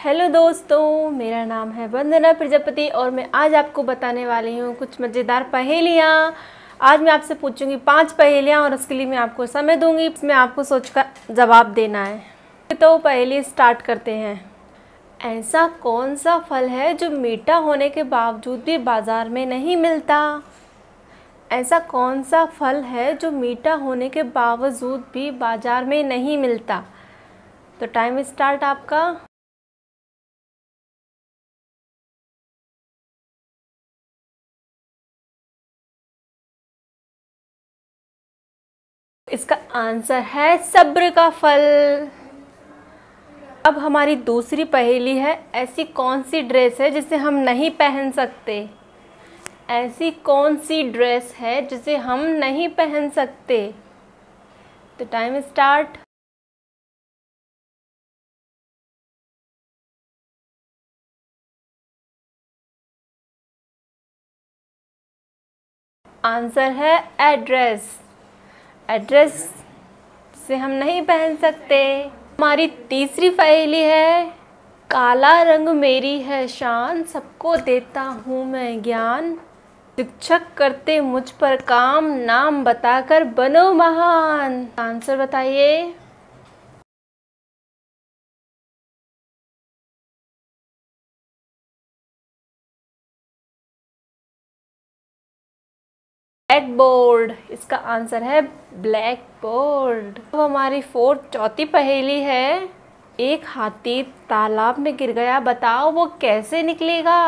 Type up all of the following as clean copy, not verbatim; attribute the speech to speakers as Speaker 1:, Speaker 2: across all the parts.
Speaker 1: Hello दोस्तों, मेरा नाम है वंदना प्रजापति और मैं आज आपको बताने वाली हूँ कुछ मज़ेदार पहेलियाँ। आज मैं आपसे पूछूंगी 5 पहेलियाँ और उसके लिए मैं आपको समय दूंगी। इसमें आपको सोचकर जवाब देना है। तो पहेली स्टार्ट करते हैं। ऐसा कौन सा फल है जो मीठा होने के बावजूद भी बाज़ार में नहीं मिलता? ऐसा कौन सा फल है जो मीठा होने के बावजूद भी बाज़ार में नहीं मिलता? तो टाइम स्टार्ट आपका। इसका आंसर है सब्र का फल। अब हमारी दूसरी पहेली है, ऐसी कौन सी ड्रेस है जिसे हम नहीं पहन सकते? ऐसी कौन सी ड्रेस है जिसे हम नहीं पहन सकते? तो टाइम स्टार्ट। आंसर है एड्रेस। एड्रेस से हम नहीं पहन सकते। हमारी तीसरी पहेली है, काला रंग मेरी है शान, सबको देता हूँ मैं ज्ञान, शिक्षक करते मुझ पर काम, नाम बताकर बनो महान। आंसर बताइए। Blackboard. इसका आंसर है ब्लैक बोर्ड। अब हमारी चौथी पहेली है, एक हाथी तालाब में गिर गया, बताओ वो कैसे निकलेगा?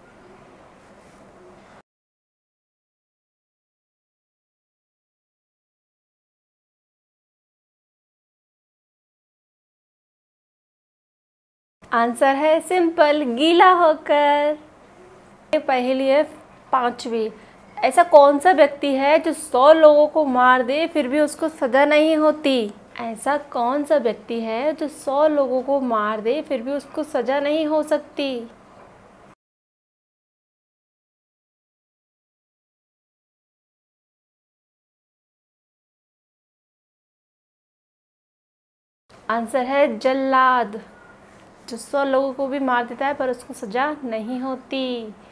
Speaker 1: आंसर है सिंपल, गीला होकर। ये पहेली है पांचवी, ऐसा कौन सा व्यक्ति है जो 100 लोगों को मार दे फिर भी उसको सजा नहीं होती? ऐसा कौन सा व्यक्ति है जो 100 लोगों को मार दे फिर भी उसको सजा नहीं हो सकती? आंसर है जल्लाद, जो 100 लोगों को भी मार देता है पर उसको सजा नहीं होती।